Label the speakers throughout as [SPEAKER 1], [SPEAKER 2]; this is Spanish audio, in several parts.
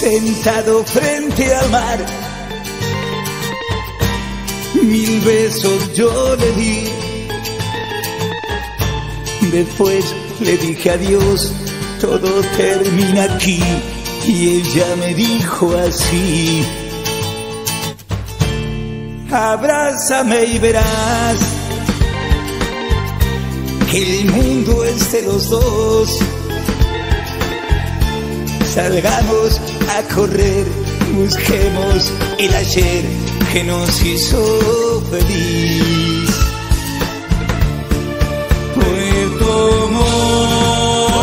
[SPEAKER 1] sentado frente al mar. 1000 besos yo le di, después le dije adiós, todo termina aquí. Y ella me dijo así: abrázame y verás que el mundo es de los dos. Salgamos a correr, busquemos el ayer que nos hizo feliz. Puerto Montt,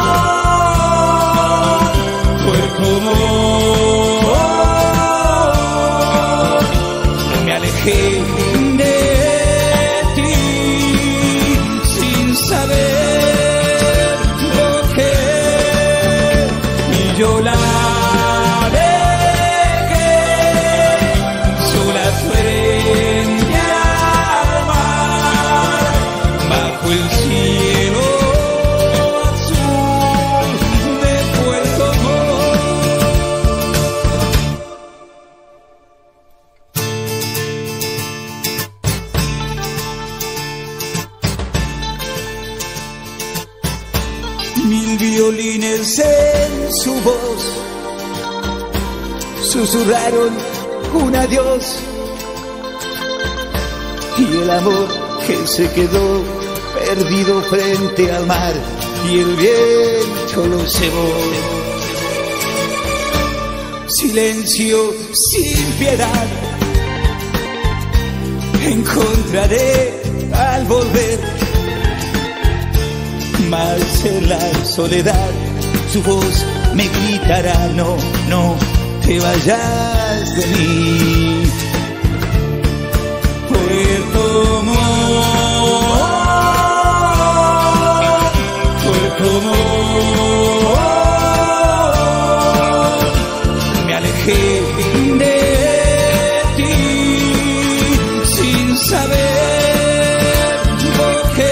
[SPEAKER 1] Puerto Montt, me alejé de ti sin saber lo que, y yo la el cielo azul de Puerto Montt. 1000 violines en su voz susurraron un adiós, y el amor que se quedó perdido frente al mar, y el viento lo cebó. Silencio sin piedad encontraré al volver, mas en la soledad su voz me gritará: no, no te vayas de mí. Puerto Montt, Puerto Montt, me alejé de ti sin saber lo que,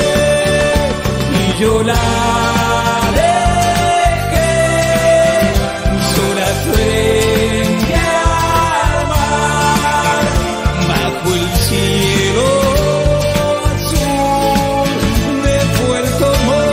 [SPEAKER 1] y yo la dejé sola frente al mar, bajo el cielo azul de Puerto Montt.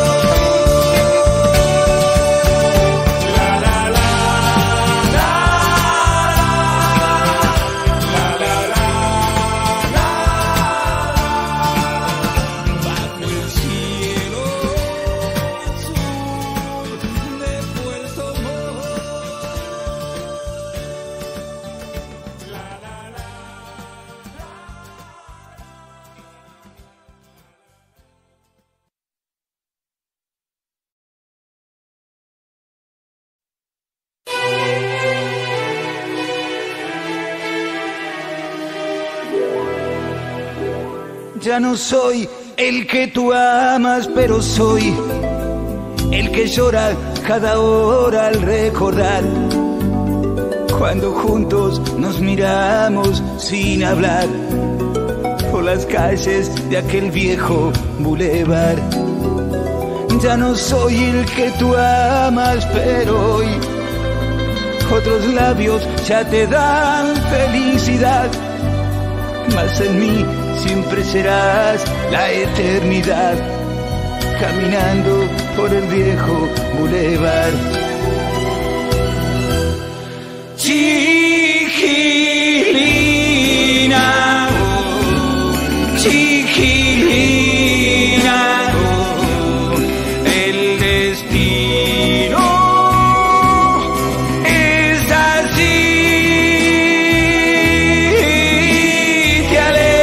[SPEAKER 1] Ya no soy el que tú amas, pero soy el que llora cada hora al recordar cuando juntos nos miramos sin hablar por las calles de aquel viejo bulevar. Ya no soy el que tú amas, pero hoy otros labios ya te dan felicidad, mas en mí siempre serás la eternidad, caminando por el viejo bulevar. Chiquilina, chiquilina, el destino es así. Te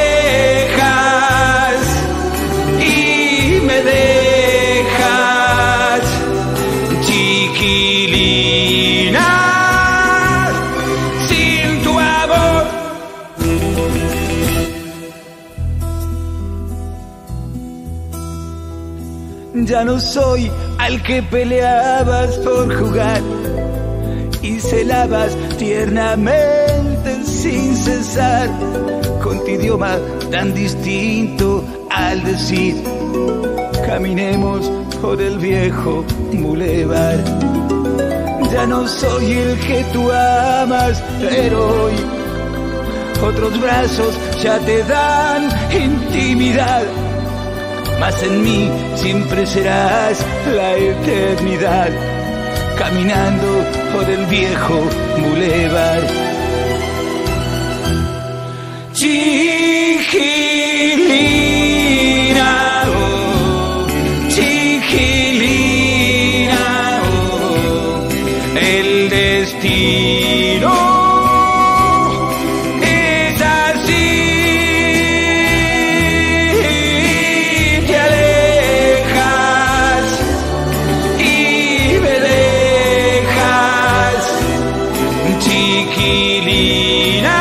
[SPEAKER 1] alejas y me dejas, chiquilina, sin tu amor. Ya no soy al que peleabas por jugar y celabas tiernamente sin cesar, con tu idioma tan distinto al decir: caminemos por el viejo bulevar. Ya no soy el que tú amas, pero hoy otros brazos ya te dan intimidad. Mas en mí siempre serás la eternidad, caminando por el viejo bulevar. Chiquilina, oh, chiquilina, oh, el destino es así. Te alejas y me dejas, chiquilina.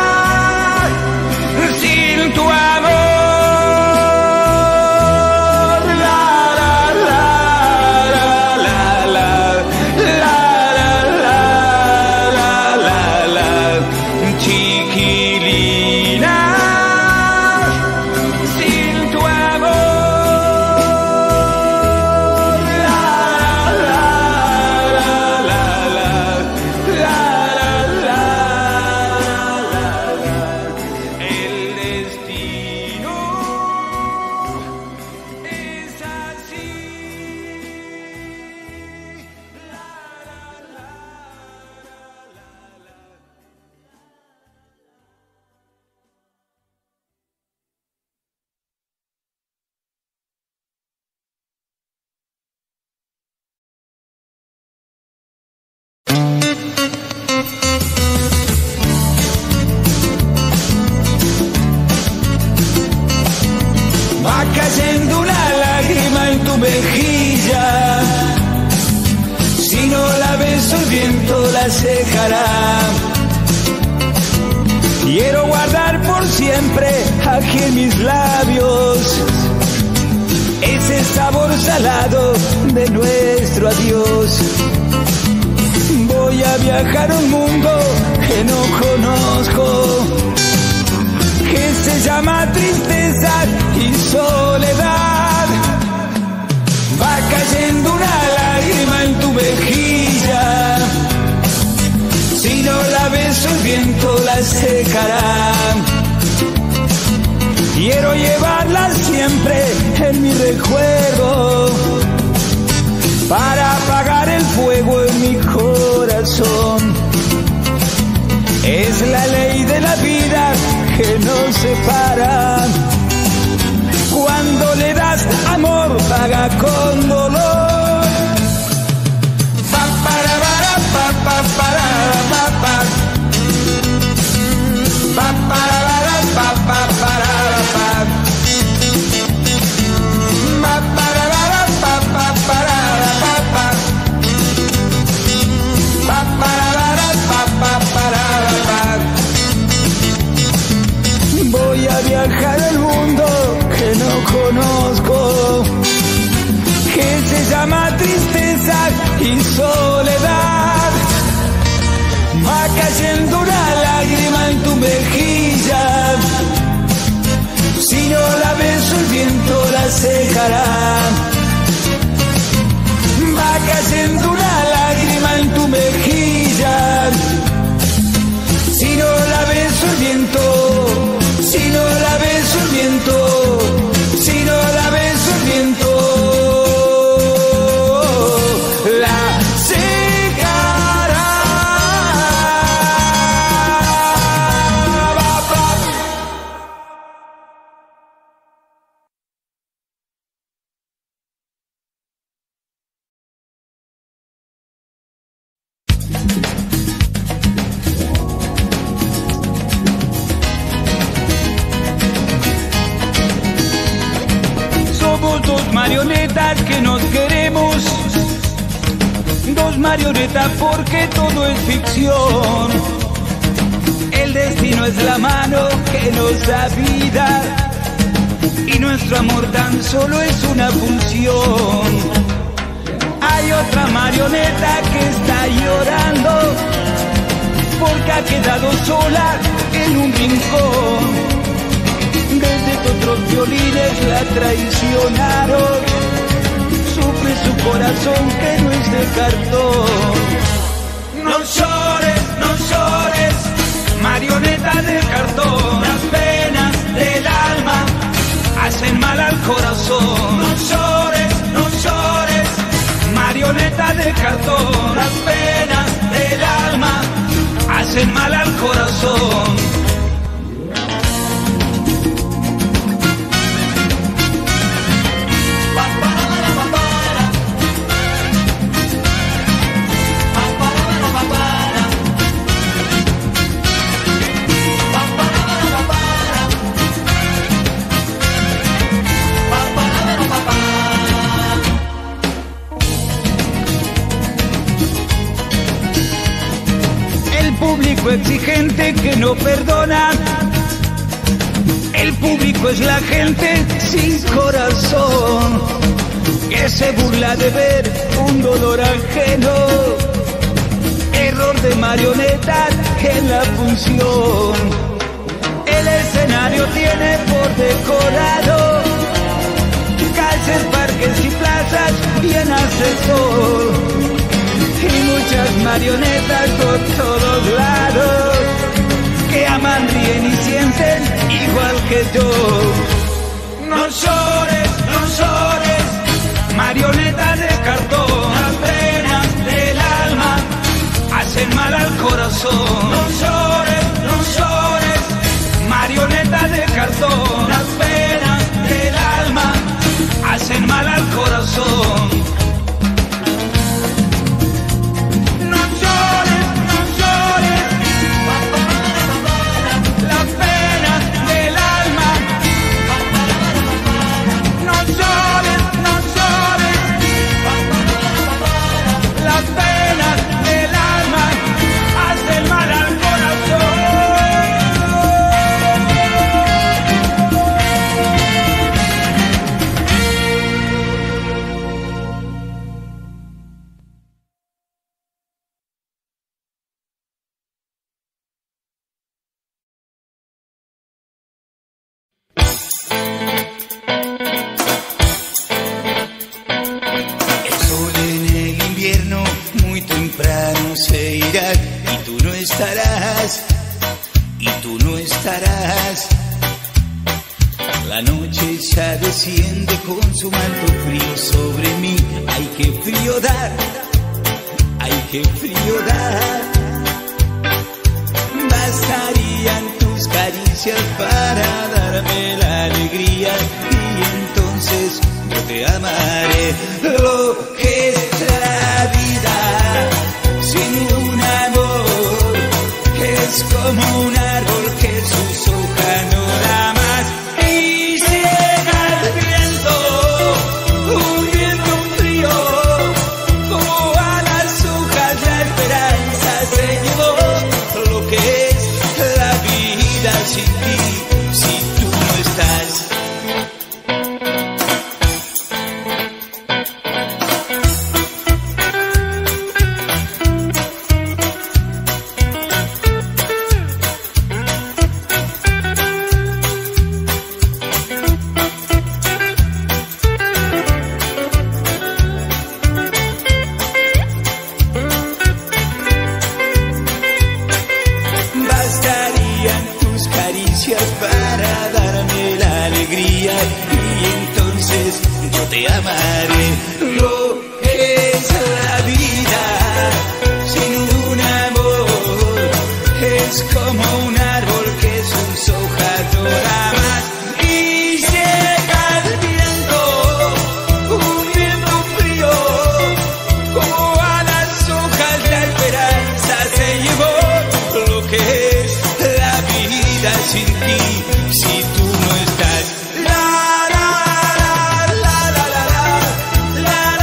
[SPEAKER 1] Va cayendo una lágrima en tu mejilla, si no la beso el viento la secará. Quiero guardar por siempre aquí en mis labios ese sabor salado de nuestro adiós. Voy a viajar a un mundo que no conozco, que se llama tristeza y soledad. Va cayendo una lágrima en tu mejilla, si no la beso el viento la secará. Quiero llevarla siempre en mi recuerdo, para apagar el fuego en mi corazón. Es la ley de la vida que nos separa. Cuando le das amor, paga con dolor. Pa para para pa pa para pa pa. Pa para para pa pa para pa. Pa para para pa pa para pa pa. Pa para para pa pa para pa. Voy a viajar al mundo que no conozco, que se llama tristeza y soledad. Va cayendo una lágrima en tu mejilla, si no la beso el viento la secará. Va cayendo una lágrima en tu mejilla, si no la beso el viento. Si no la beso el viento, si no la beso el viento, la secará. Dos marionetas que nos queremos, dos marionetas porque todo es ficción. El destino es la mano que nos da vida y nuestro amor tan solo es una función. Hay otra marioneta que está llorando porque ha quedado sola en un rincón. Desde que otros violines la traicionaron, sufre su corazón que no es de cartón. No llores, no llores, marioneta de cartón. Las penas del alma hacen mal al corazón. No llores, no llores, marioneta de cartón. Las penas del alma hacen mal al corazón. Público exigente que no perdona. El público es la gente sin corazón, que se burla de ver un dolor ajeno. Error de marionetas en la función. El escenario tiene por decorado calles, parques y plazas bien asesor. Y muchas marionetas por todos lados que aman, ríen y sienten igual que yo. No llores, no llores, marioneta de cartón. Las penas del alma hacen mal al corazón. No llores, no llores, marioneta de cartón. Las penas del alma hacen mal al corazón.
[SPEAKER 2] La noche ya desciende con su manto frío sobre mí. Hay que frío dar, hay que frío dar. Bastarían tus caricias para darme la alegría y entonces yo te amaré. Lo que es la vida sin un amor es como un árbol que sus hojas no da más. Y llega el viento, un viento frío, como a las hojas la esperanza se llevó. Lo que es la vida sin ti, si tú no estás. Para darme la alegría y entonces yo te amaré. Lo que es la vida sin un amor es como un árbol que sus hojas no da más. Y llega el viento, un viento frío, como a las hojas la esperanza se llevó. Lo que es la vida sin ti, si tú no estás. La la la la la la la la la.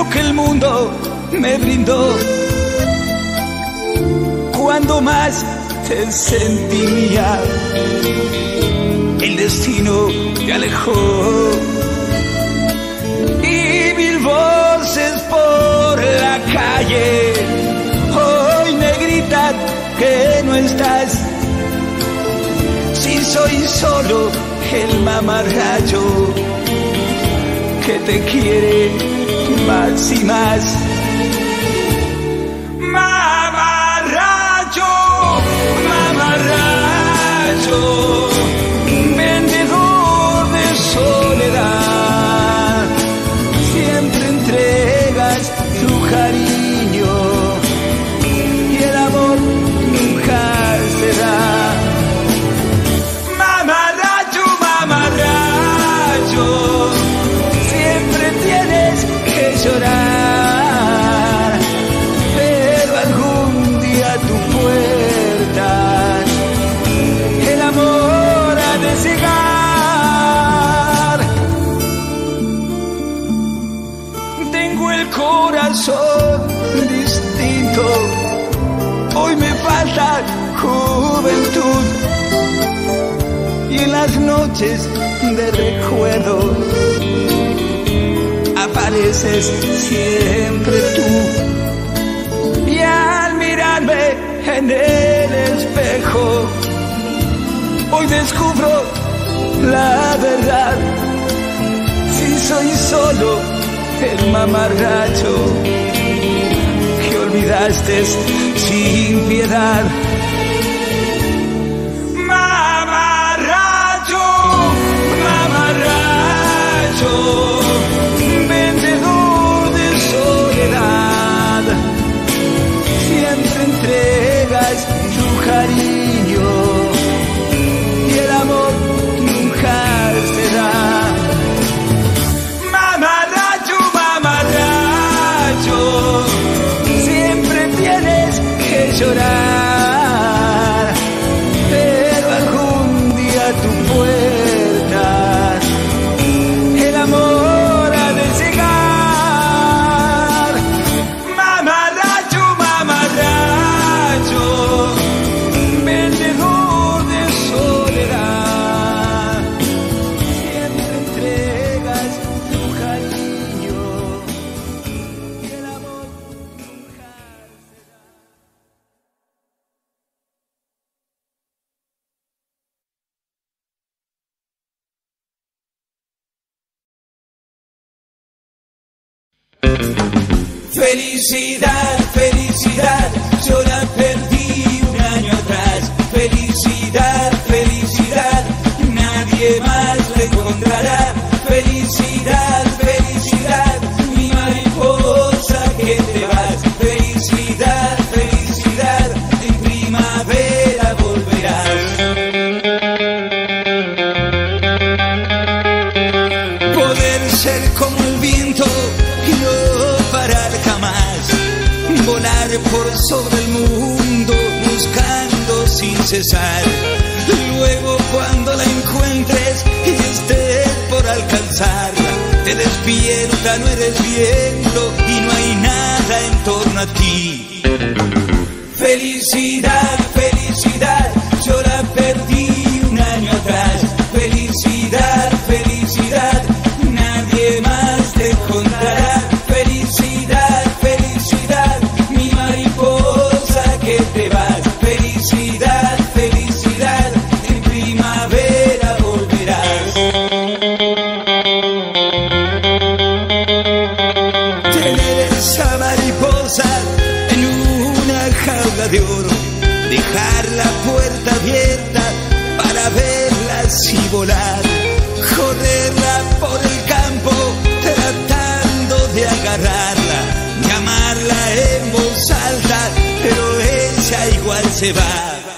[SPEAKER 1] lo que el mundo me brindó. Cuando más te sentía, el destino te alejó. Y mil voces por la calle hoy me gritan que no estás. Si soy solo el mamarracho que te quiere más y más. Mamarracho, mamarracho, vendedor de soledad, siempre entregas tu cariño y el amor nunca se da. Mamarracho, mamarracho, siempre tienes que llorar, pero algún día tu puerta el amor ha de llegar. Tengo el corazón distinto, hoy me falta juventud, y en las noches de recuerdos apareces siempre tú. Y al mirarme en el espejo, hoy descubro la verdad. Si soy solo el mamarracho que olvidaste sin piedad. Mamarracho, mamarracho, vendedor de soledad, siempre entregas tu cariño y el amor nunca se da. Mamarracho, mamarracho, siempre tienes que llorar, pero algún día tu puerta el amor ha de llegar. Mamarracho, mamarracho, vendedor de soledad, siempre entregas tu cariño y el amor nunca se da.
[SPEAKER 2] Felicidad, felicidad, yo la perdí un año atrás. Felicidad, felicidad, nadie más la encontrará. Felicidad, felicidad, mi mariposa que te vas. Felicidad, felicidad, en primavera volverás. Poder ser como el viento y no parar jamás, volar por sobre el mundo buscando sin cesar. Luego cuando la encuentres y estés por alcanzarla, te despierta, no eres viento y no hay nada en torno a ti. Felicidad, felicidad, yo la perdí un año atrás. Felicidad, felicidad, nadie más te encontrará. Felicidad, felicidad, mi mariposa que te vas. Felicidad, felicidad, en primavera volverás. Tener esa mariposa en una jaula de oro, dejar la puerta abierta para verla así volar, correrla por el campo tratando de agarrarla, llamarla en voz alta, pero ella igual se va.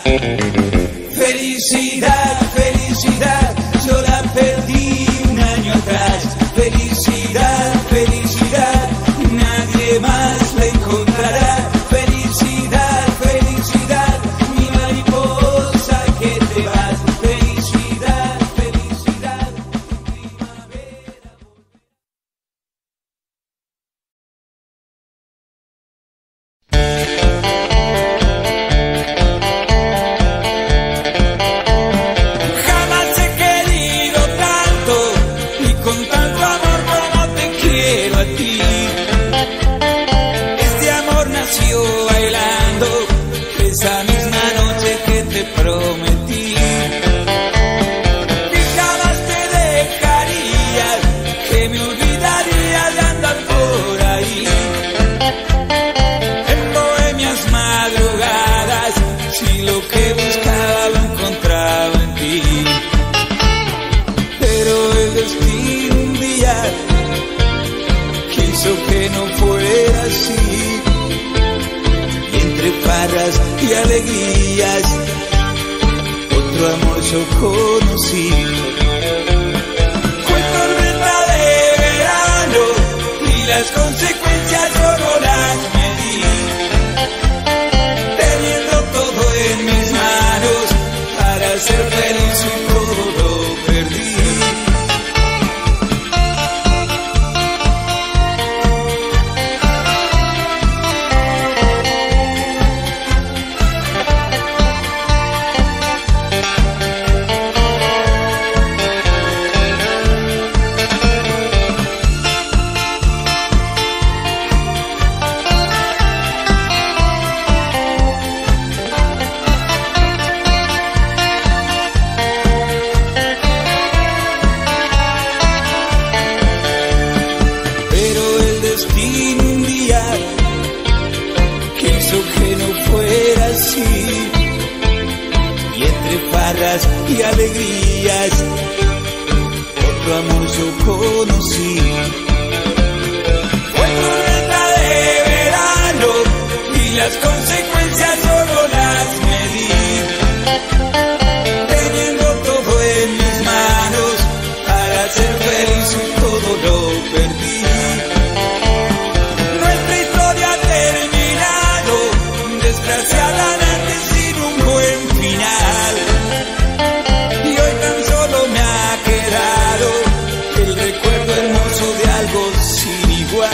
[SPEAKER 2] Felicidad, felicidad, yo la perdí un año atrás. Felicidad, felicidad, nadie más la encontrará. Felicidad, felicidad, mi mariposa que te vas. Felicidad, felicidad, primavera. amaneció bailando esa misma noche que te prometí. Que jamás te dejaría, que me olvidaría de andar por ahí. En bohemias madrugadas, si lo que buscaba lo encontraba en ti. Pero el destino un día quiso que no fuera así, y entre farras y alegrías otro amor yo conocí. Fue tormenta de verano y las consecuencias yo no las medí, teniendo todo en mis manos para ser feliz y todo lo perdí. Y alegrías otro amor yo conocí. Fue tormenta de verano y las consecuencias solo las medí, teniendo todo en mis manos para ser feliz y todo lo perdí. Nuestra historia ha terminado desgraciadamente sin un buen final. Sin igual.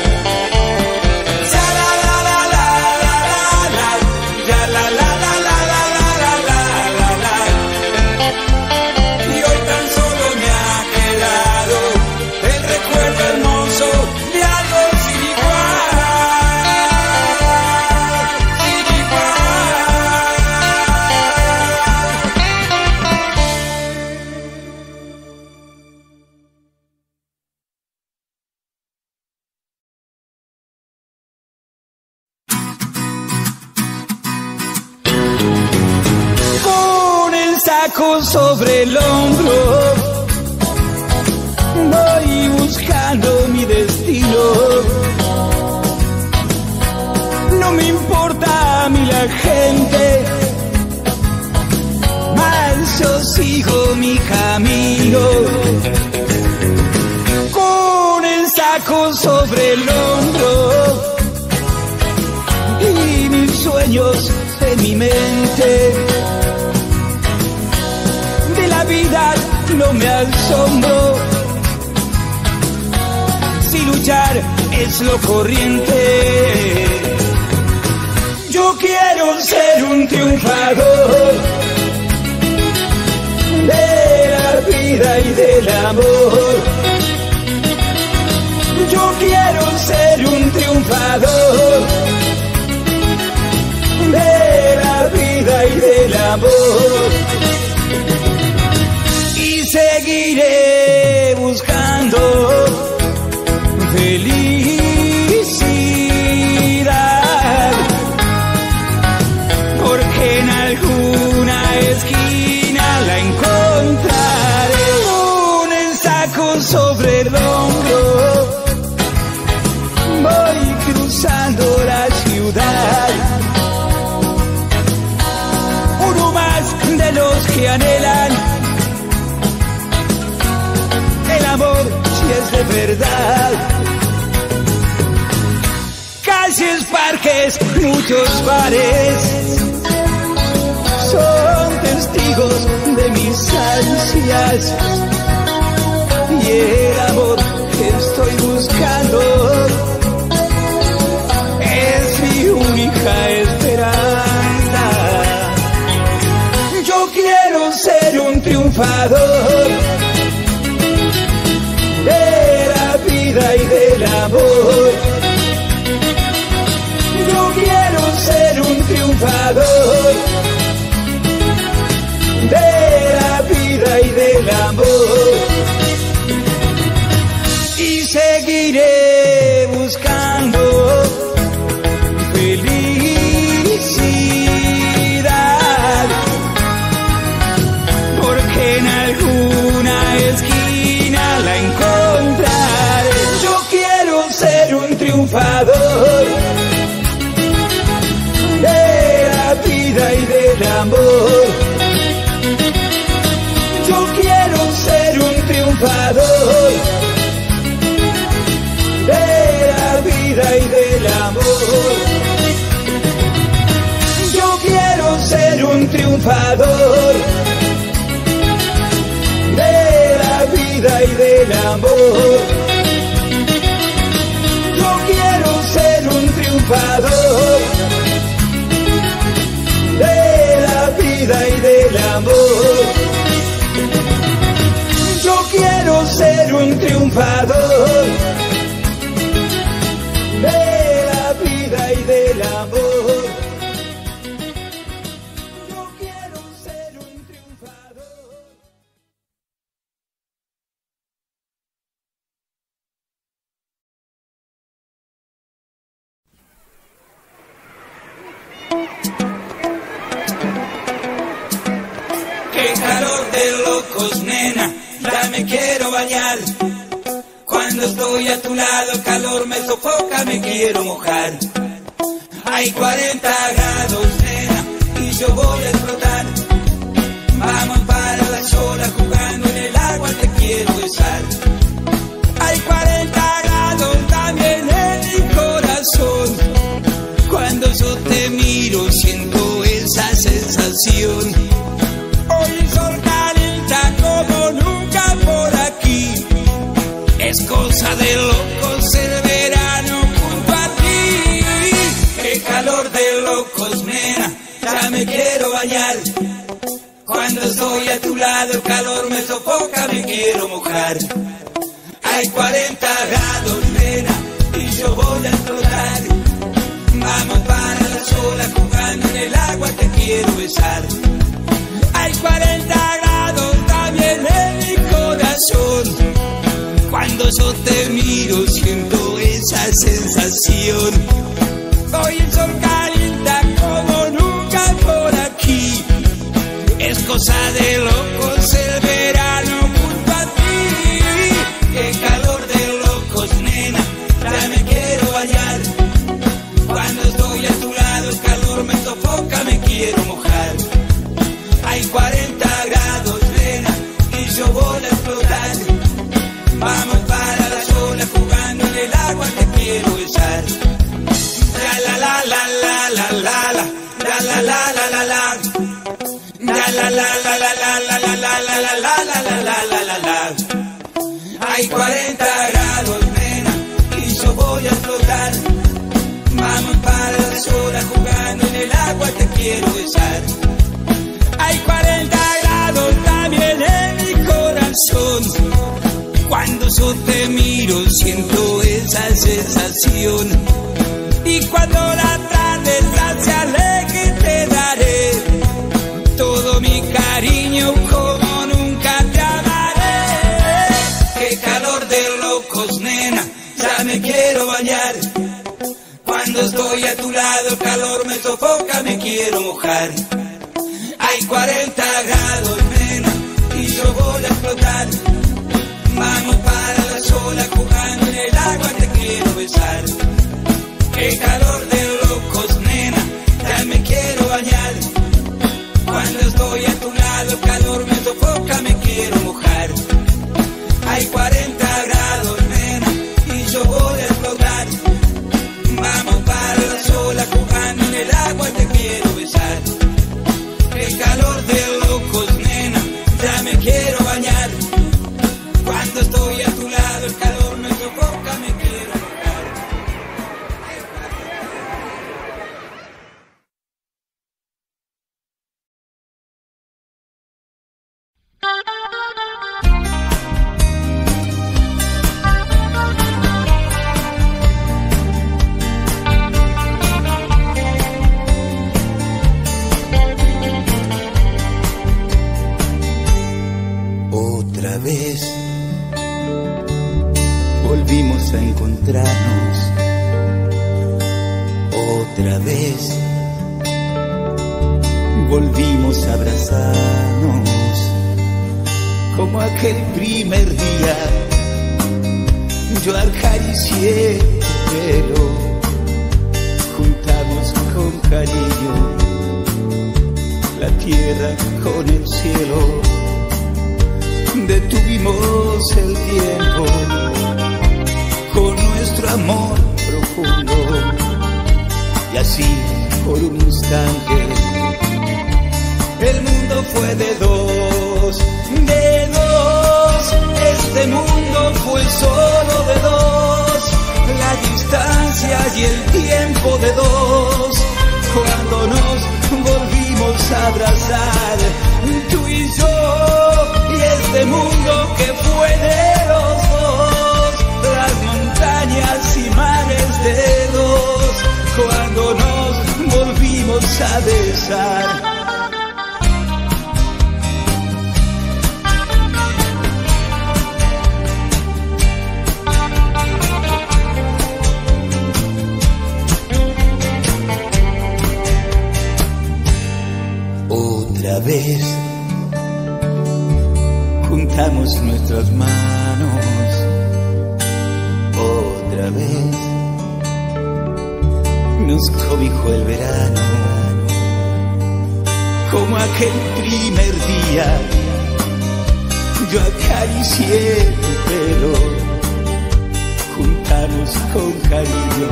[SPEAKER 2] Ya la la la la la la la, ya la la la la la la la la la. Y hoy tan solo me ha quedado el recuerdo hermoso de algo sin igual, sin igual. Sobre el hombro voy buscando mi destino. No me importa a mí la gente, mas yo sigo mi camino. Con el saco sobre el hombro y mis sueños en mi mente. La vida no me asombro, si luchar es lo corriente. Yo quiero ser un triunfador de la vida y del amor. Yo quiero ser un triunfador de la vida y del amor. Seguiré buscando felicidad, porque en alguna esquina la encontraré. Un saco sobre el hombro voy cruzando la ciudad. Uno más de los que anhelan el amor, si es de verdad. Calles, parques, muchos bares son testigos de mis ansias, y el amor que estoy buscando es mi única esperanza. Yo quiero ser un triunfador de la vida y del amor. Yo
[SPEAKER 1] triunfador de la vida y del amor, y seguiré buscando felicidad, porque en alguna esquina la encontraré. Yo quiero ser un triunfador de la vida y del amor. Yo quiero ser un triunfador de la vida y del amor. Yo quiero ser un triunfador de la vida y del amor. Yo quiero ser un triunfador de la vida y del amor. Yo quiero ser un triunfador de la vida y del amor. Yo quiero ser un triunfador.
[SPEAKER 2] Qué calor de locos, nena, ya me quiero bañar. Cuando estoy a tu lado, el calor me sofoca, me quiero mojar. Hay 40 grados, nena, y yo voy a explotar. Vamos para la sola, jugando en el agua, te quiero besar. Hay 40 grados también en mi corazón. Cuando yo te miro, siento esa sensación. Hoy el sol calienta como nunca por aquí. Es cosa de locos el verano junto a ti. Qué calor de locos, nena, ya me quiero bañar. Cuando estoy a tu lado, el calor me sofoca, me quiero mojar. Hay 40 grados, nena, y yo voy a explotar. Vamos para la sola, jugando en el agua, te quiero besar. Hay 40 grados también en mi corazón. Cuando yo te miro, siento esa sensación. Hoy el sol calienta como nunca por aquí. Es cosa de locos el verano junto a ti. Qué calor de locos, nena, ya me quiero bañar. Cuando estoy a tu lado, el calor me sofoca, me quiero mojar. Hay 40 grados, nena, y yo voy a explotar. Vamos para la sola, jugando en el agua, te quiero besar. La la la la la la la la la la la la la. La la la la la la la la la la la la la la la. Hay 40 grados, nena, y yo voy a explotar. Vamos para la sola, jugando en el agua, te quiero besar. Hay 40 grados también en mi corazón. Cuando yo te miro, siento esa sensación. Y cuando la tarde se aleje, te daré todo mi cariño como nunca te amaré. Qué calor de locos, nena, ya me quiero bañar. Cuando estoy a tu lado, el calor me sofoca, me quiero mojar. Hay 40 grados, nena, y yo voy a explotar. Vamos para la sola, jugando en el agua, te quiero besar. Qué calor de locos, nena, ya me quiero bañar. Cuando estoy a tu lado, el calor me sofoca, me quiero mojar. Hay 40 grados, nena, y yo voy a explotar. Vamos para la sola, jugando en el agua, te quiero besar. Qué calor de locos, nena. volvimos a encontrarnos otra vez. Volvimos a abrazarnos como aquel primer día. Yo acaricié tu pelo, juntamos con cariño la tierra con el cielo. Detuvimos el tiempo con nuestro amor profundo y así por un instante el mundo fue de dos, de dos. Este mundo fue solo de dos, la distancia y el tiempo de dos. Cuando nos volvimos a abrazar, tú y yo, y este mundo que fue de los dos, las montañas y mares de dos. Cuando nos volvimos a besar. Otra vez juntamos nuestras manos, otra vez nos cobijó el verano, como aquel primer día. Yo acaricié tu pelo, juntamos con cariño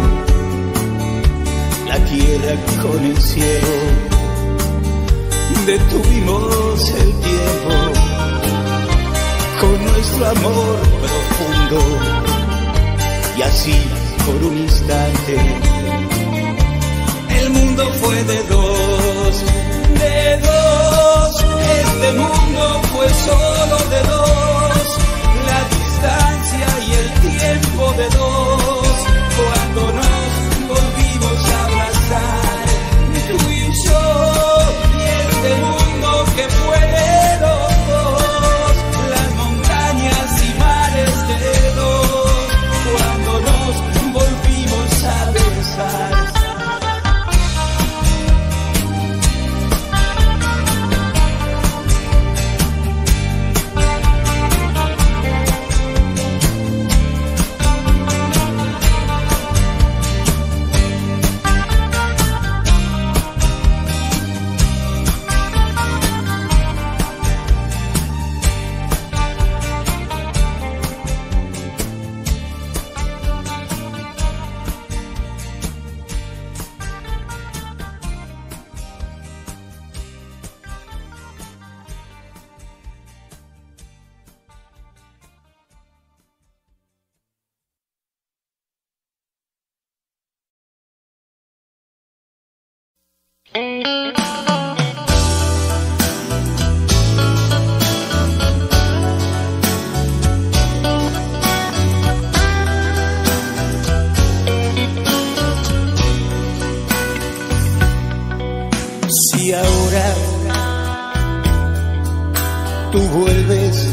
[SPEAKER 2] la tierra con el cielo. Detuvimos el tiempo con nuestro amor profundo y así por un instante el mundo fue de dos, de dos. Este mundo fue solo de dos, la distancia y el tiempo de dos. Cuando nos volvimos a abrazar, tú y yo, este mundo que fue de los dos, las montañas y mares de dos. Cuando nos volvimos a besar. Si ahora tú vuelves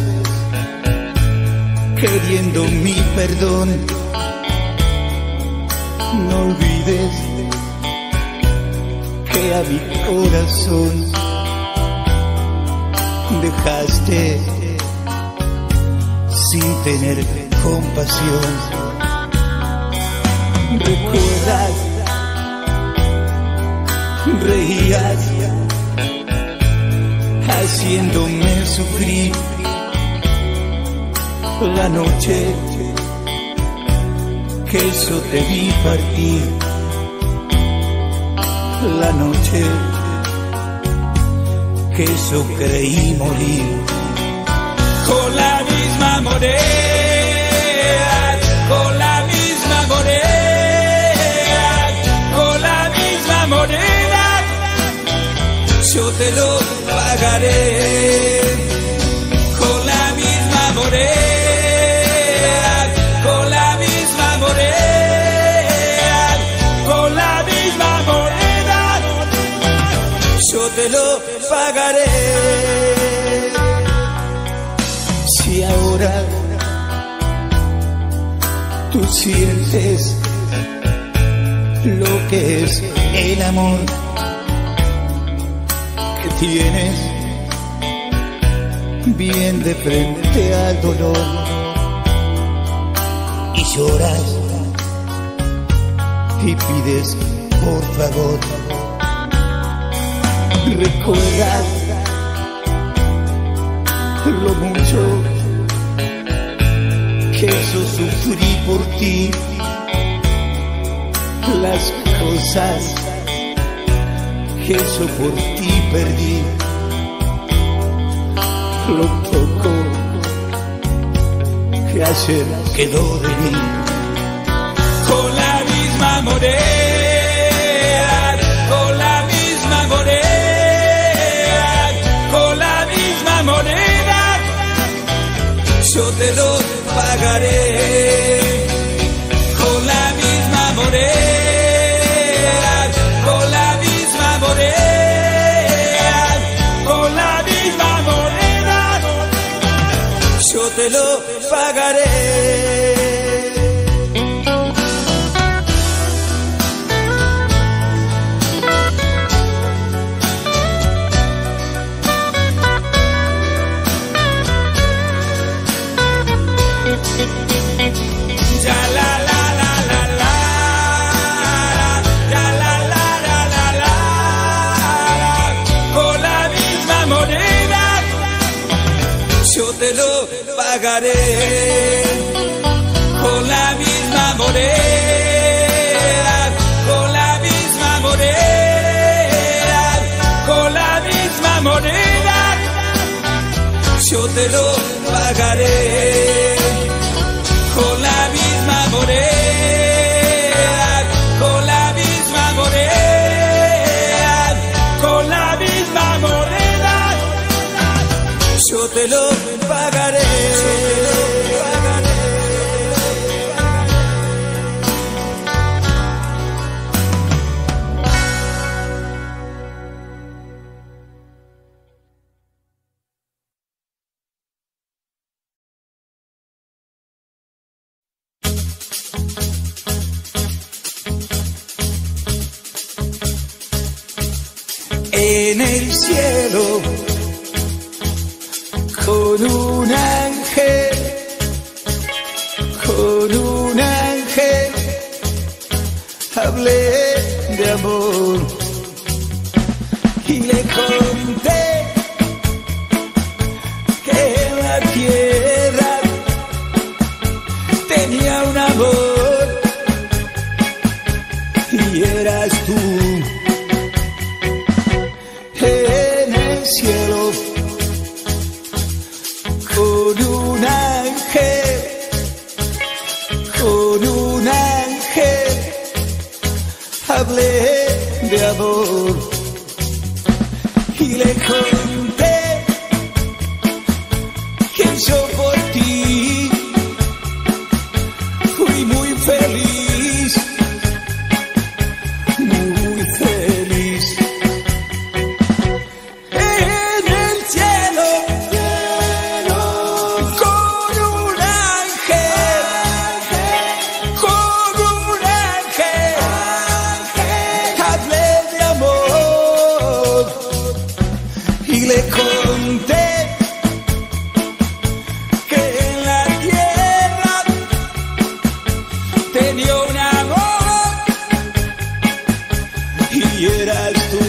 [SPEAKER 2] queriendo mi perdón, no olvides que a mi corazón dejaste sin tener compasión. Recuerdas, reías haciéndome sufrir la noche que eso te vi partir, la noche que eso creí morir. Con la misma moneda, con la misma moneda, con la misma moneda, yo te lo pagaré. Con la misma moneda, con la misma moneda, con la misma moneda, yo te lo pagaré. Si ahora tú sientes lo que es el amor que tienes bien de frente al dolor y lloras y pides por favor. Recuerdas lo mucho que yo sufrí por ti, las cosas que yo por ti perdí, lo poco que ayer quedó de mí.
[SPEAKER 1] Con la misma moneda, con la misma moneda, con la misma moneda, yo te lo pagaré. Con la misma moneda, con la misma moneda, con la misma moneda, yo te lo pagaré. Ya la la la la la, ya la la la la la, con la misma moneda, yo te lo pagaré. Con la misma moneda, con la misma moneda, con la misma moneda, yo te lo pagaré. Con la misma moneda, con la misma moneda, con la misma moneda, yo te lo pagaré.
[SPEAKER 2] En el cielo, con un ángel, hablé de amor y le conté que en la tierra tenía un amor y eras tú. En el cielo, con un ángel, hablé de amor y le conté que yo por ti fui muy feliz, muy feliz. Le conté que en la tierra tenía un amor y eras tú.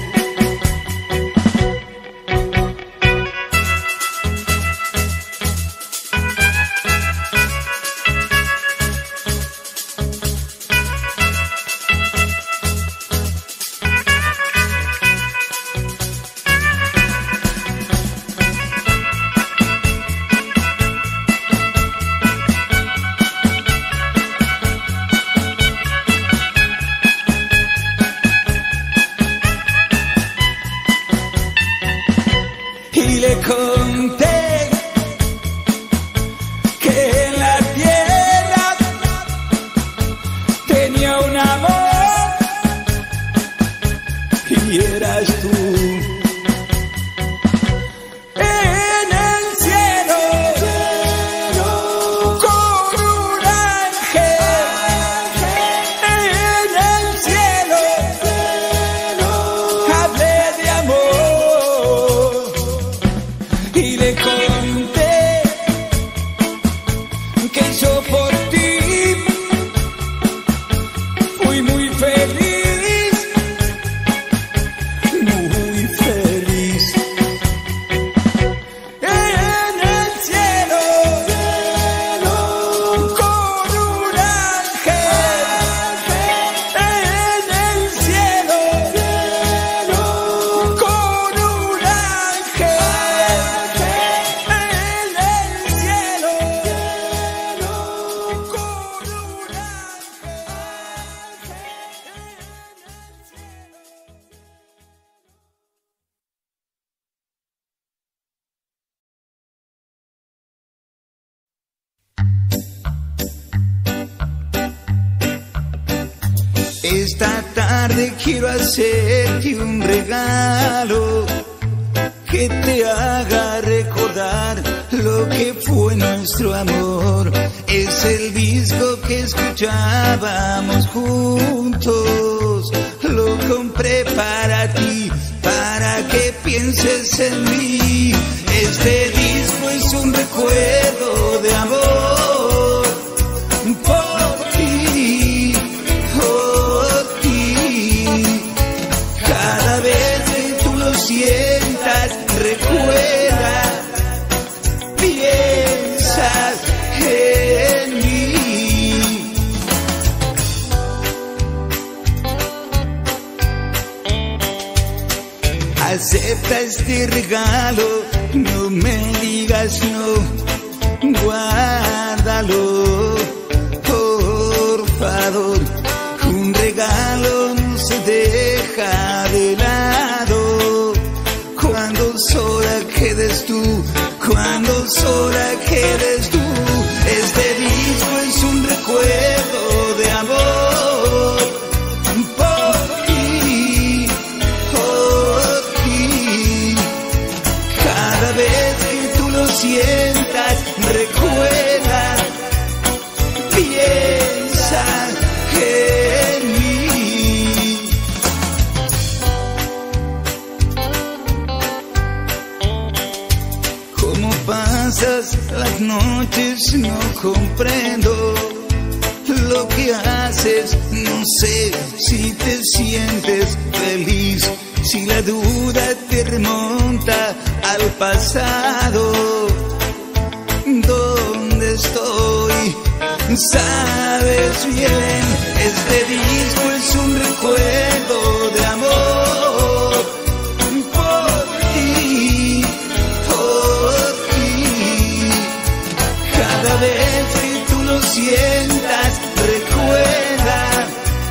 [SPEAKER 2] Y le conté que en la tierra tenía un amor y eras tú. En el cielo, con un ángel, Esta tarde quiero hacerte un regalo que te haga recordar lo que fue nuestro amor. Es el disco que escuchábamos juntos. Lo compré para ti, para que pienses en mí. Este disco es un recuerdo de amor por ti, por ti. Cada vez que tú lo sientas, recuerda, piensa en mí. Acepta este regalo, no me digas no, guárdalo, por favor. Un regalo no se deja de lado. Cuando sola quedes tú, cuando sola quedes tú. Este disco es un recuerdo de amor por ti, por ti. Cada vez que tú lo sientas, recuerda, piensa en mí. ¿Cómo pasas las noches? No comprendo lo que haces. No sé si te sientes feliz, si la duda te remonta al pasado. ¿Dónde estoy? Sabes bien, este disco es un recuerdo de amor por ti, por ti. Cada vez que tú lo sientas, recuerda,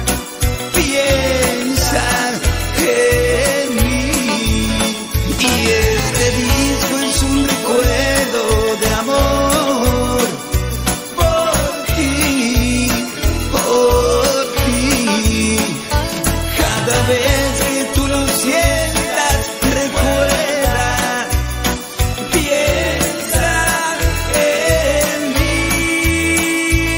[SPEAKER 2] piensa en mí. Y este disco es un recuerdo de amor por ti, por ti. Cada vez que tú lo sientas, recuerda, piensa en mí.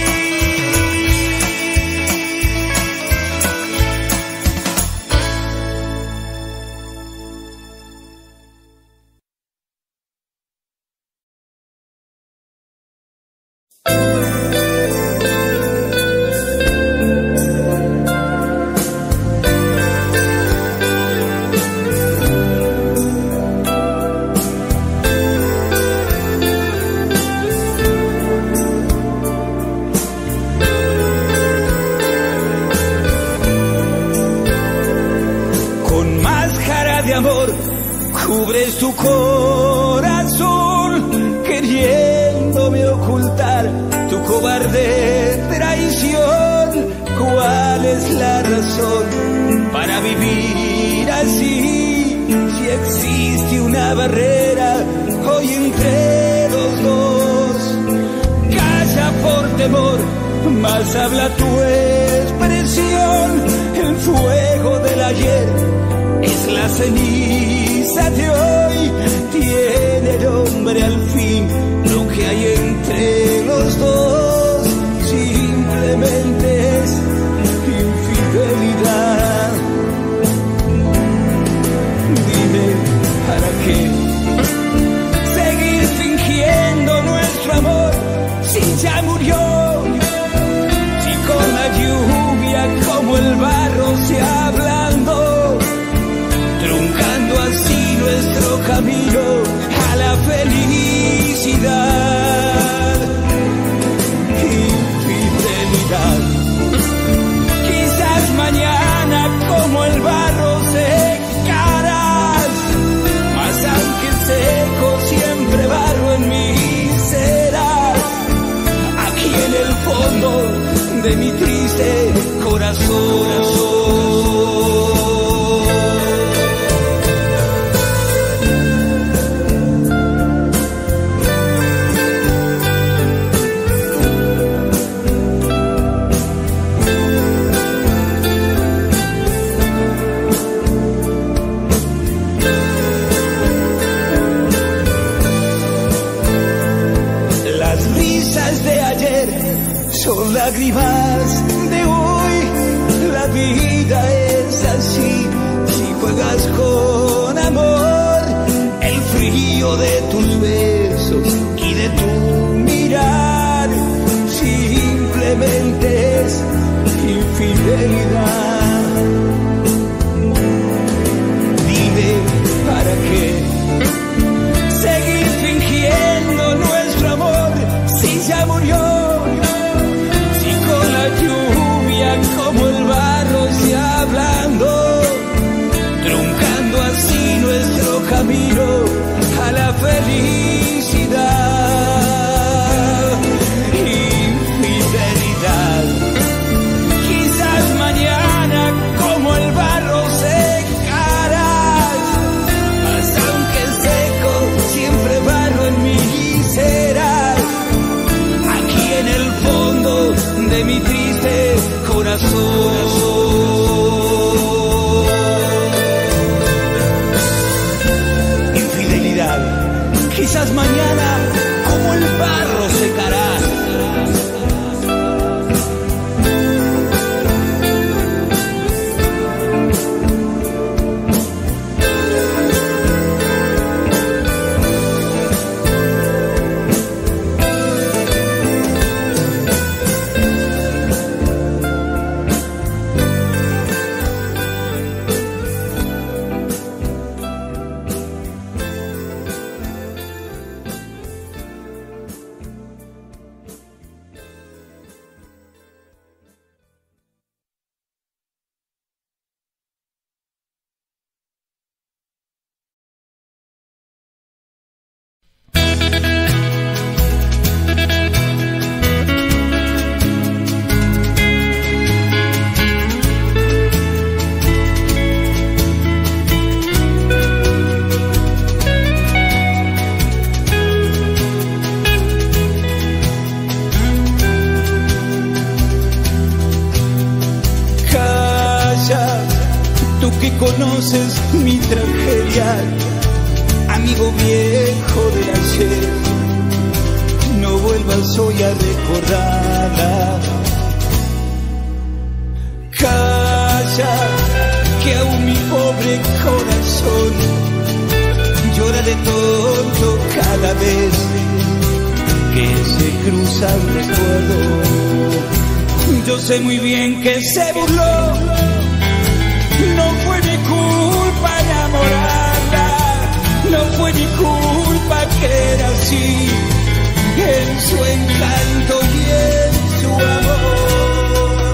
[SPEAKER 2] Con máscara de amor cubres tu corazón, queriéndome ocultar tu cobarde traición. ¿Cuál es la razón para vivir así? Si existe una barrera hoy entre los dos. Calla por temor, más habla tu expresión. El fuego del ayer es la ceniza de hoy. Tiene nombre al fin lo que hay entre los dos. Simplemente es infidelidad. Dime, ¿para qué seguir fingiendo nuestro amor si ya murió? Si con la lluvia como el barro se ablandó, truncando así nuestro camino a la felicidad. Infidelidad. Quizás mañana como el barro secarás, mas aunque seco siempre barro en mí serás. Aquí en el fondo de mi triste corazón.
[SPEAKER 1] infidelidad. Dime, ¿para qué seguir fingiendo nuestro amor si ya murió? Si con la lluvia como el barro se hablando, truncando así nuestro camino a la felicidad. Infidelidad, quizás mañana como el barro secarás, mas aunque seco siempre barro en mí serás, aquí en el fondo de mi triste corazón. Quizás mañana como el barro secarás. Que conoces mi tragedia, amigo viejo del ayer, no vuelvas hoy a recordarla. Calla, que aún mi pobre corazón llora de tonto cada vez que se cruza el recuerdo. Yo sé muy bien que se burló. No fue mi culpa enamorarla, no fue mi culpa creer así en su encanto y en su amor.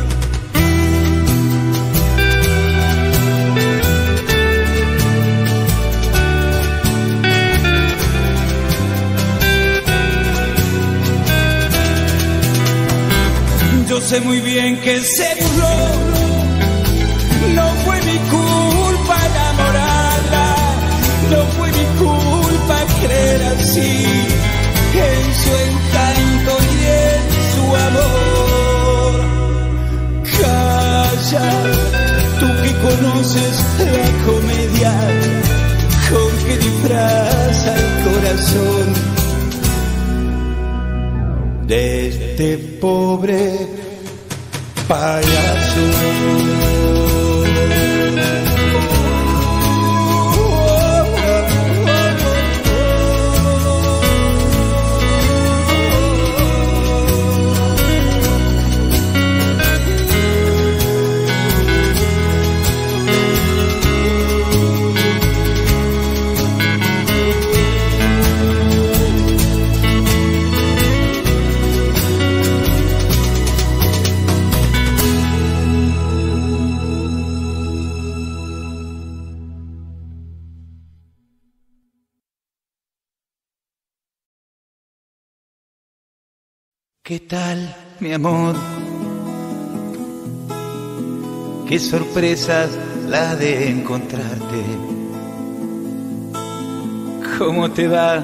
[SPEAKER 1] Yo sé muy bien que se burló. No fue mi culpa enamorarla, no fue mi culpa creer así en su encanto y en su amor. Calla, tú que conoces la comedia con que disfraza el corazón de este pobre payaso. ¿Qué tal, mi amor? Qué sorpresas la de encontrarte. ¿Cómo te va?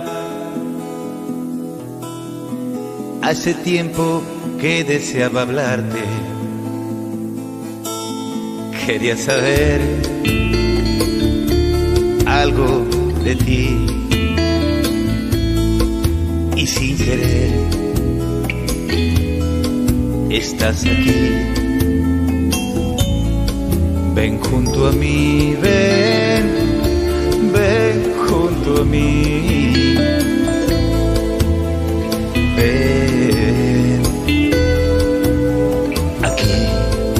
[SPEAKER 1] Hace tiempo que deseaba hablarte. Quería saber algo de ti. Y sin querer estás aquí. Ven junto a mí, ven junto a mí. Ven aquí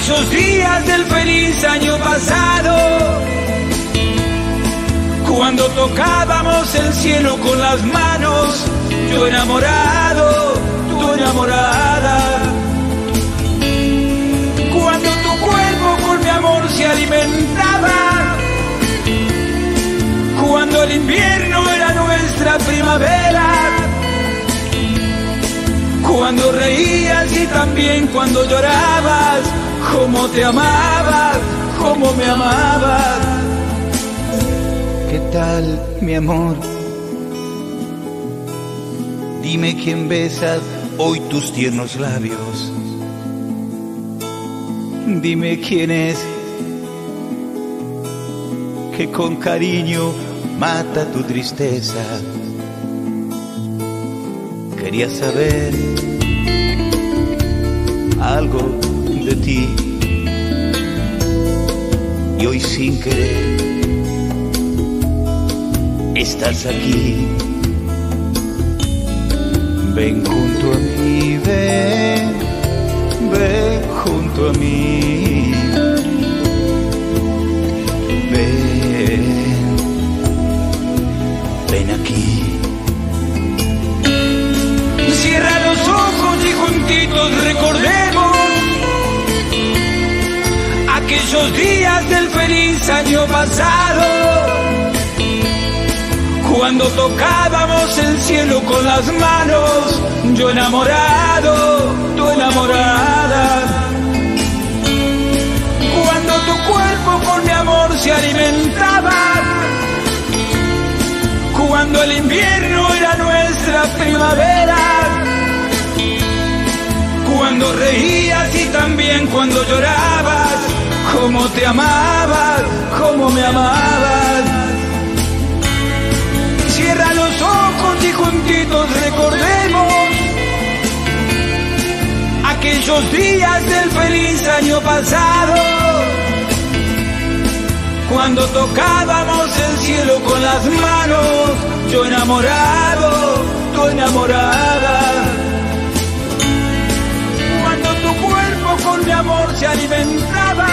[SPEAKER 1] aquellos días del feliz año pasado, cuando tocábamos el cielo con las manos, yo enamorado, tú enamorada. Cuando tu cuerpo con mi amor se alimentaba, cuando el invierno era nuestra primavera, cuando reías y también cuando llorabas, cómo te amaba, cómo me amabas.
[SPEAKER 2] ¿Qué tal, mi amor? Dime quién besa hoy tus tiernos labios. Dime quién es que con cariño mata tu tristeza. Quería saber algo de ti y hoy sin querer estás aquí. Ven junto a mí, ven junto a mí. Ven aquí.
[SPEAKER 1] Cierra los ojos y juntitos recordemos aquellos días del feliz año pasado, cuando tocábamos el cielo con las manos, yo enamorado, tú enamorada. Cuando tu cuerpo con mi amor se alimentaba, cuando el invierno era nuestra primavera, cuando reías y también cuando llorabas, cómo te amabas, cómo me amabas. Cierra los ojos y juntitos recordemos aquellos días del feliz año pasado, cuando tocábamos el cielo con las manos, yo enamorado, tú enamorada. Cuando tu cuerpo con mi amor se alimentaba,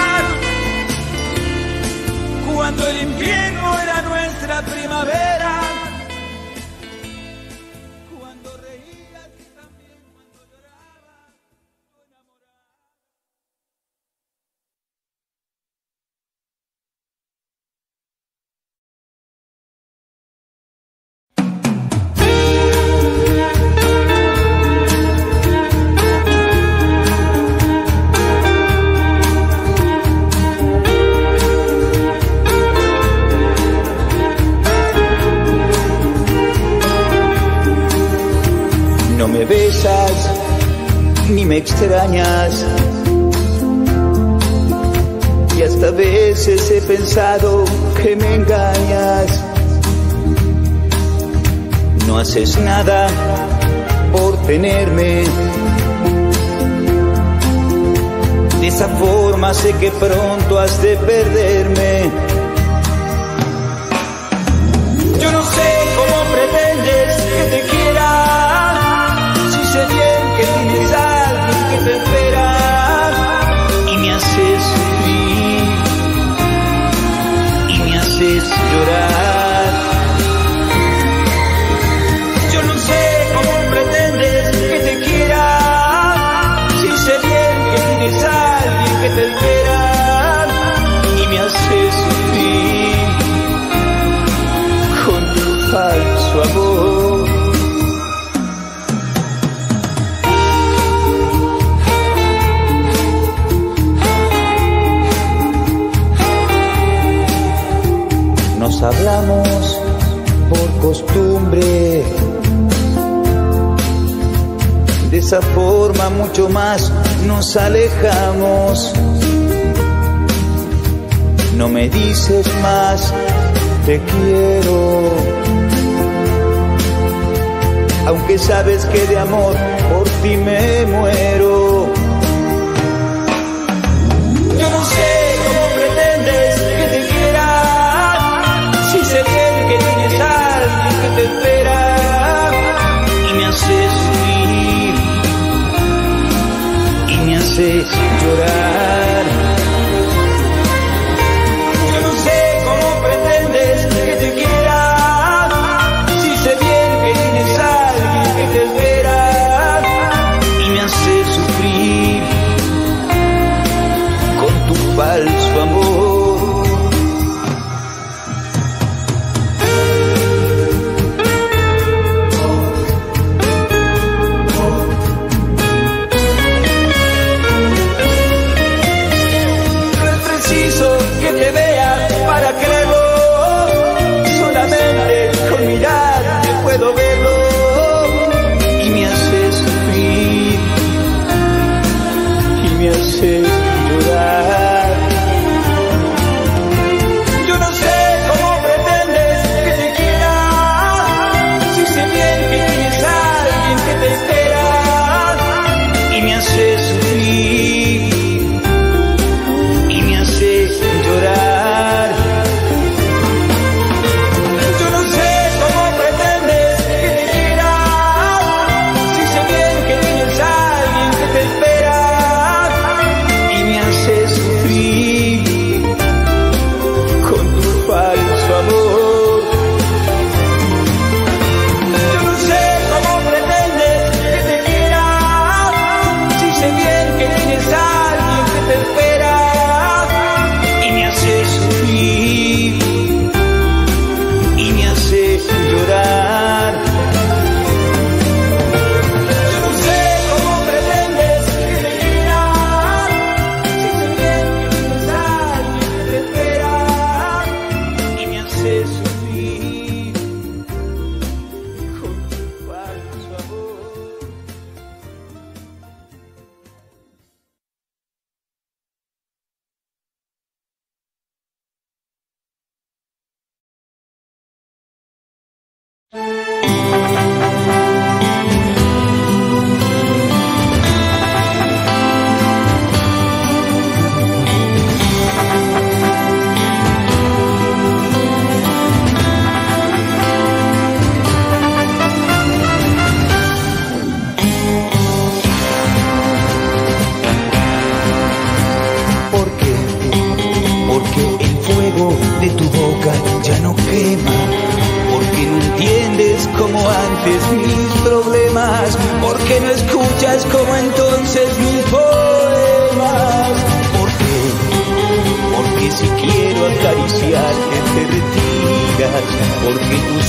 [SPEAKER 1] cuando el invierno era nuestra primavera, cuando reías y también cuando llorabas, tú enamorada.
[SPEAKER 2] No me besas ni me extrañas, y hasta veces he pensado que me engañas. No haces nada por tenerme, de esa forma sé que pronto has de perderme. Yo no sé cómo pretendes que te quiera, sé bien que tienes a alguien que te espera y me haces sufrir y me haces llorar. Yo no sé cómo pretendes que te quiera, si sé bien que tienes a alguien que te espera y me haces sufrir con tu falso amor. Nos hablamos por costumbre, de esa forma mucho más nos alejamos. No me dices más te quiero, aunque sabes que de amor por ti me muero. Yo no sé cómo pretendes que te quiera, si sé bien que tienes a alguien que te espera y me haces sufrir y me haces llorar.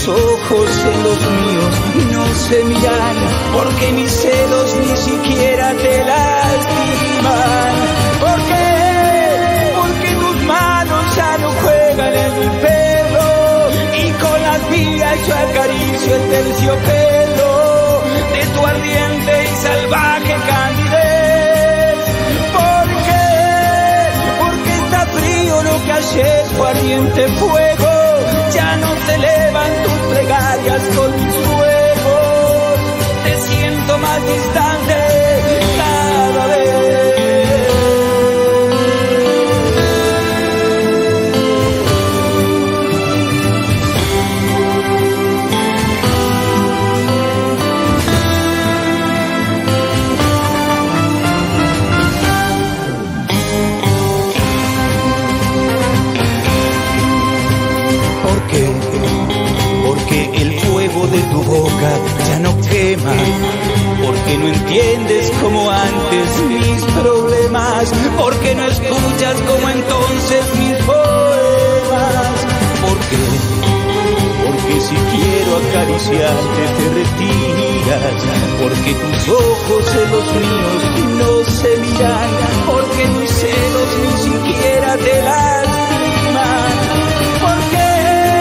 [SPEAKER 2] tus ojos en los míos no se miran, porque mis celos ni siquiera te lastiman. ¿Por qué? Porque tus manos ya no juegan en mi pelo y con las mías yo acaricio el terciopelo de tu ardiente y salvaje candidez. ¿Por qué? Porque está frío lo que ayer fue ardiente fuego. Ya no se elevan tus plegarias con mis fuegos. Te siento más distante cada vez. Porque el fuego de tu boca ya no quema, porque no entiendes como antes mis problemas, porque no escuchas como entonces mis poemas. ¿Por qué? Porque si quiero acariciarte te retiras, porque tus ojos en los míos no se miran, porque mis celos ni siquiera te lastiman. ¿Por qué?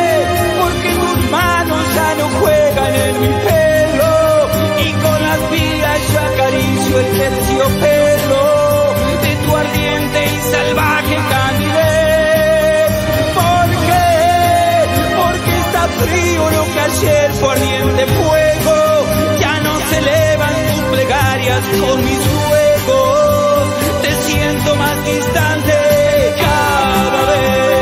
[SPEAKER 2] Manos ya no juegan en mi pelo y con las mías yo acaricio el terciopelo de tu ardiente y salvaje candidez. ¿Por qué? Porque está frío lo que ayer fue ardiente fuego. Ya no se elevan tus plegarias con mis fuegos. Te siento más distante cada vez.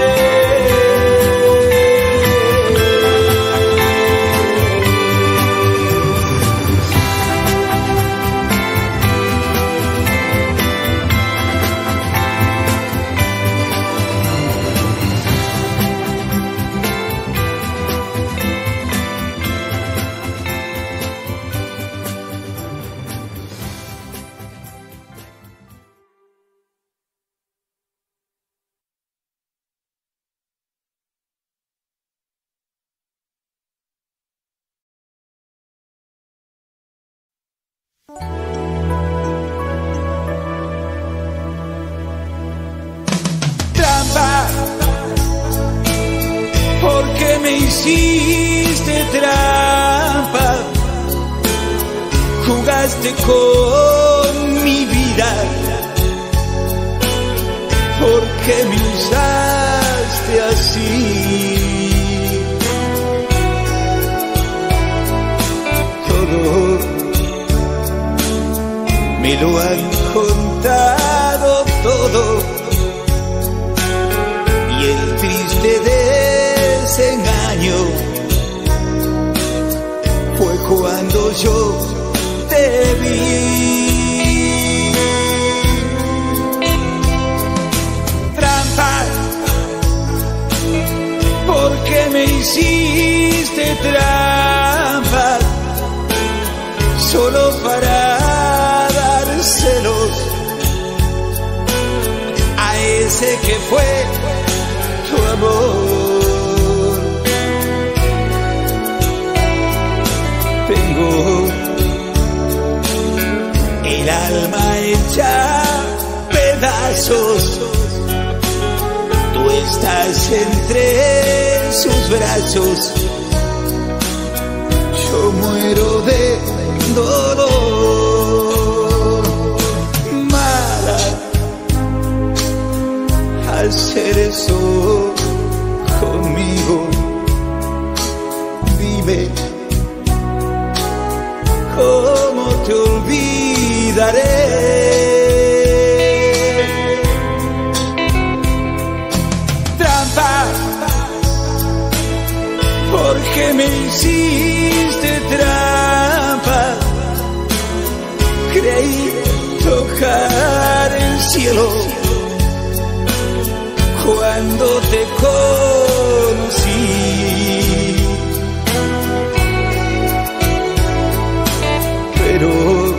[SPEAKER 2] Trampa, ¿por qué me hiciste trampa? Jugaste con mi vida, ¿por qué me usaste así? Todo me lo han contado todo, y el triste desengaño fue cuando yo te vi. Trampa, ¿por qué me hiciste trampa? Solo para dárselos a ese que fue tu amor. Tengo el alma hecha pedazos, tú estás entre sus brazos, yo muero de dolor. Mala hacer eso conmigo, dime cómo te olvidaré. Trampa, ¿por qué me hiciste trampa? Creí tocar el cielo cuando te conocí, pero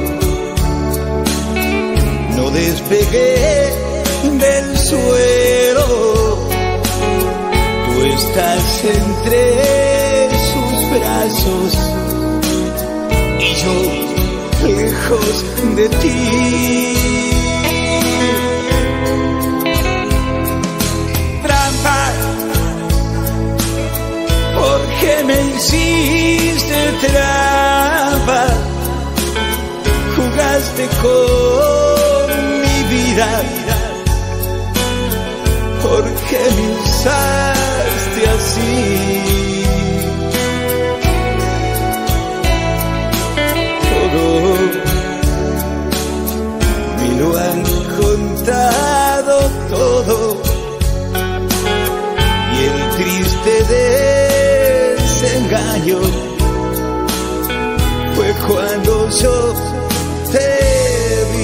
[SPEAKER 2] no despegué del suelo. Tú estás entre sus pasos y yo lejos de ti. Trampa, ¿por qué me hiciste trampa? Jugaste con mi vida, ¿por qué me usaste así? Todo me lo han contado todo, y el triste desengaño fue cuando yo te vi.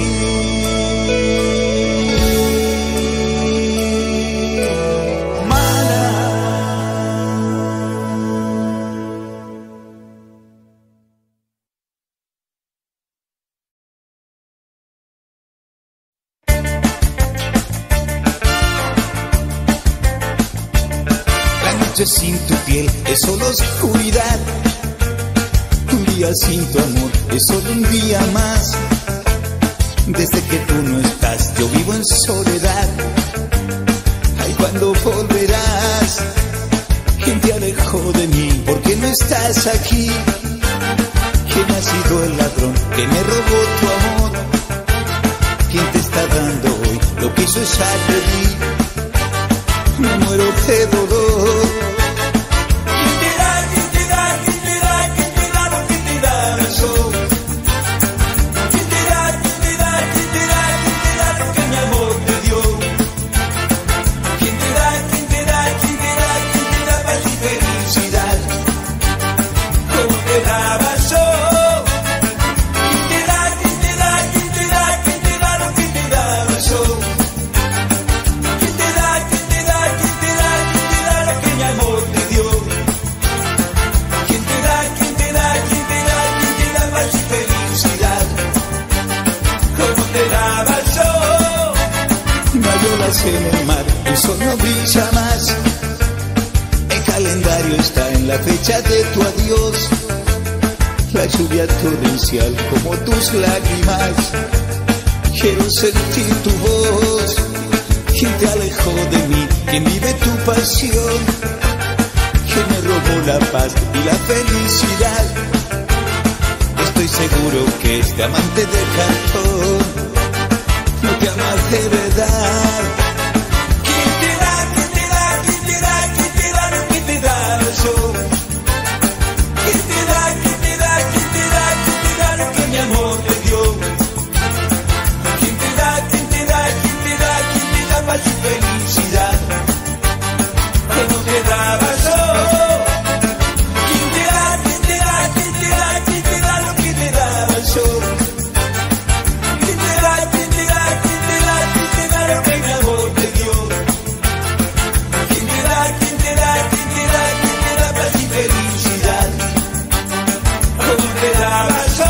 [SPEAKER 2] Sin tu piel es solo oscuridad, un día sin tu amor es solo un día más. Desde que tú no estás yo vivo en soledad. Ay, ¿cuándo volverás? ¿Quién te alejó de mí? ¿Por qué no estás aquí? ¿Quién ha sido el ladrón que me robó tu amor? ¿Quién te está dando hoy lo que hizo esa de mí? Me muero de dolor. En el mar el sol no brilla más, el calendario está en la fecha de tu adiós, la lluvia torrencial como tus lágrimas. Quiero sentir tu voz. ¿Quién te alejó de mí? ¿Quién vive tu pasión? ¿Quién me robó la paz y la felicidad? Estoy seguro que este amante de cartón no te ama de verdad. ¿Quién te da, quién te da, quién te da, quién te da lo que te da yo? ¿Quién te da, quién te da, quién te da, quién te da lo que mi amor te dio? ¿Quién te da, quién te da, quién te da, quién te da paz y felicidad? ¿Cómo te daba yo? ¿Quién te da, quién te da, quién te da, quién te da lo que te daba yo? ¿Quién te da, quién te da, quién te da, quién te da lo que mi amor te dio? ¿Quién te da, quién te da, quién te da, quién te da paz y felicidad? ¿Cómo te daba yo?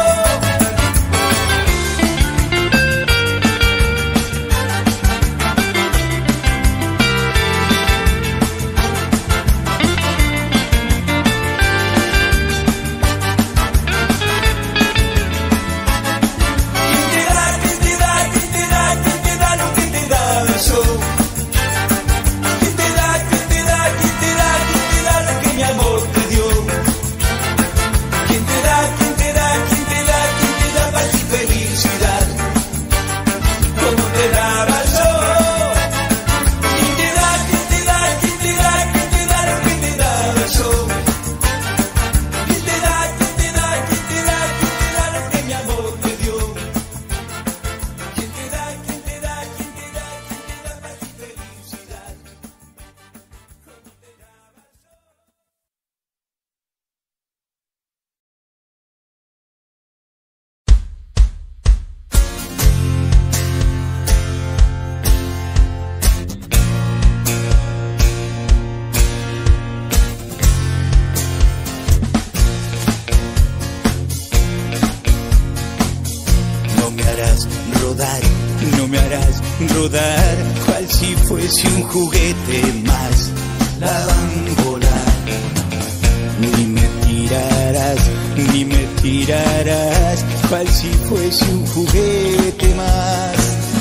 [SPEAKER 2] No me harás rodar, cual si fuese un juguete más. La bambola, ni me mirarás ni me tirarás, cual si fuese un juguete más.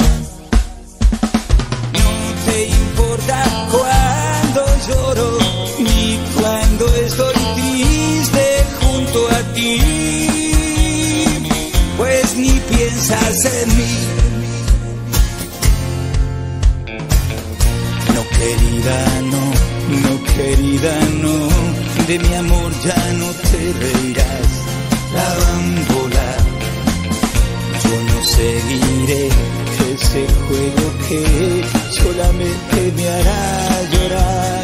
[SPEAKER 2] No te importa cuando lloro, ni cuando estoy triste junto a ti, pues ni piensas en mí. No querida, no, no querida, no, de mi amor ya no te reirás. La bambola, yo no seguiré ese juego que solamente me hará llorar.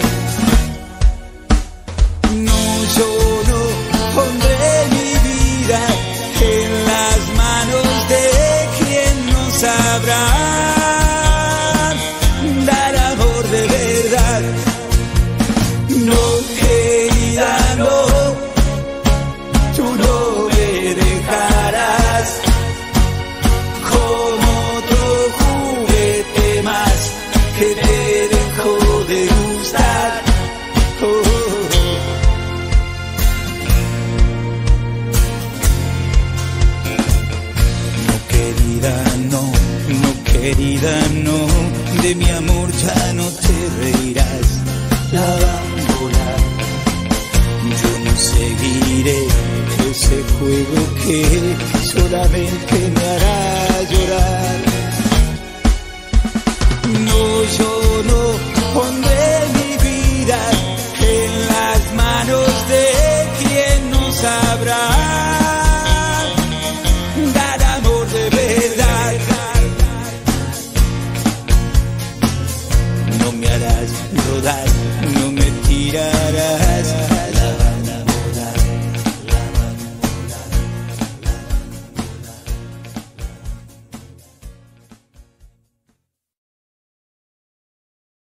[SPEAKER 2] No, yo no pondré mi vida en las manos de quien no sabrá dar amor de verdad. No, querida, no, tú no me dejarás como otro juguete más que te dejó de gustar. Oh, oh, oh. No, querida, no, no, querida, no, de mi amor ya no te reirás. La bambola, yo no seguiré ese juego que solamente